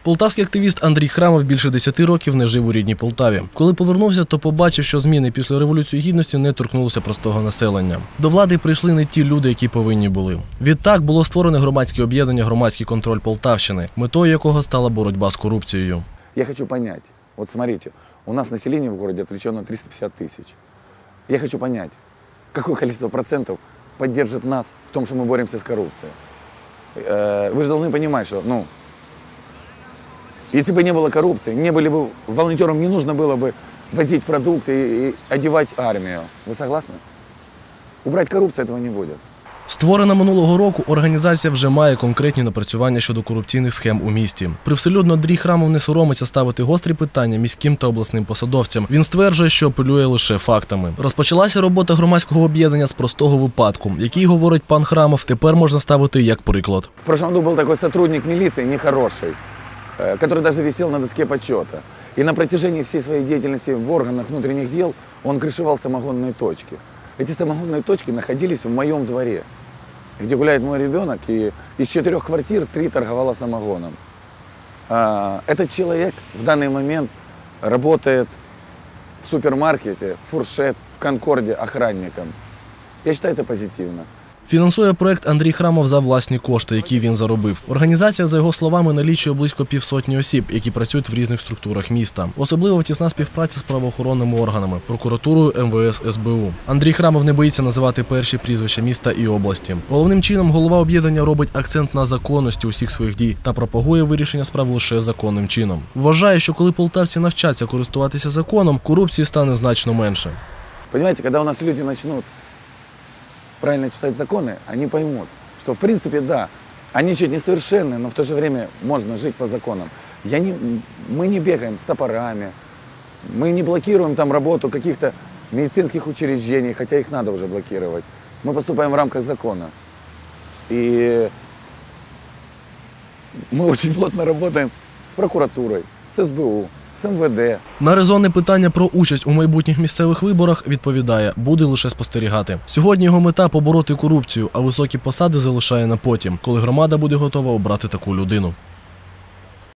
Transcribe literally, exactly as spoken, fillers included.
Полтавський активіст Андрій Храмов більше десяти років не жив у рідній Полтаві. Коли повернувся, то побачив, що зміни після Революції Гідності не торкнулися простого населення. До влади прийшли не ті люди, які повинні були. Відтак було створено громадське об'єднання «Громадський контроль Полтавщини», метою якого стала боротьба з корупцією. Я хочу понять, вот смотрите, у нас население в городе отвлечено триста пятьдесят тысяч. Я хочу понять, какое количество процентов поддержит нас в том, что мы боремся с коррупцией. Вы же должны понимать, что, ну, если бы не было коррупции, не были бы волонтерам, не нужно было бы возить продукты и, и одевать армию. Вы согласны? Убрать коррупцию, этого не будет. Створена минулого року, організація вже має конкретні напрацювання щодо корупційних схем у місті. Привселюдно Андрій Храмов не соромиться ставити гострі питання міським та обласним посадовцям. Він стверджує, що апелює лише фактами. Розпочалася робота громадського об'єднання з простого випадку, який, говорить пан Храмов, тепер можна ставити як приклад. В прошлом году був такий сотрудник міліції, нехороший, который даже висел на доске почета. И на протяжении всей своей деятельности в органах внутренних дел он крышевал самогонные точки. Эти самогонные точки находились в моем дворе, где гуляет мой ребенок, и из четырех квартир три торговало самогоном. Этот человек в данный момент работает в супермаркете, «Фуршет», в «Конкорде» охранником. Я считаю, это позитивно. Фінансує проект Андрій Храмов за власні кошти, які він заробив. Організація, за його словами, налічує близько півсотні осіб, які працюють в різних структурах міста. Особливо тісна співпраця з правоохоронними органами – прокуратурою, ем ве ес, ес бе у. Андрій Храмов не боїться називати перші прізвища міста і області. Головним чином голова об'єднання робить акцент на законності усіх своїх дій та пропагує вирішення справ лише законним чином. Вважає, що коли полтавці навчаться користуватися законом, корупції стане значно менше. Понимаете, коли у нас люди почнуть правильно читать законы, они поймут, что в принципе да, они чуть несовершенны, но в то же время можно жить по законам. Я не, мы не бегаем с топорами, мы не блокируем там работу каких-то медицинских учреждений, хотя их надо уже блокировать. Мы поступаем в рамках закона. И мы очень плотно работаем с прокуратурой, с эс бэ у, з ем ве де. На резонне питання про участь у майбутніх місцевих виборах відповідає – буде лише спостерігати. Сьогодні його мета – побороти корупцію, а високі посади залишає на потім, коли громада буде готова обрати таку людину.